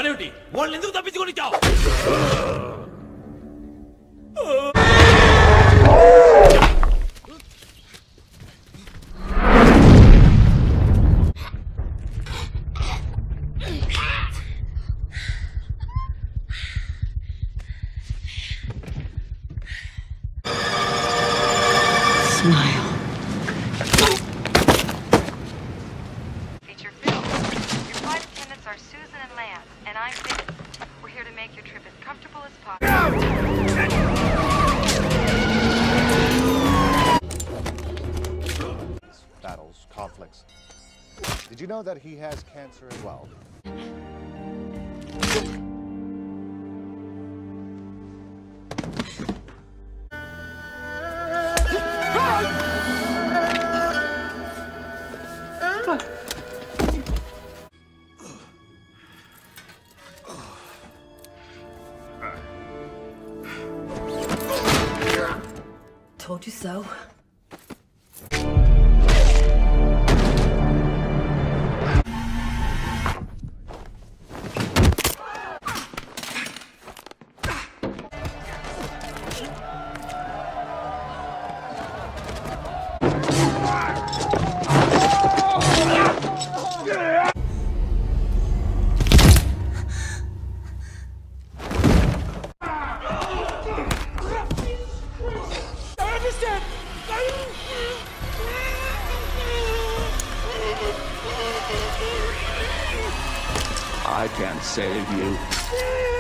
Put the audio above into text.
పనేమిటి? వాళ్ళని ఎందుకు తప్పించుకొనిచ్చావు? Smile. Feature film. Your flight attendants are Susan and Lance, and I'm Vicky. We're here to make your trip as comfortable as possible. Battles, conflicts. Did you know that he has cancer as well? Told you so. I can't save you.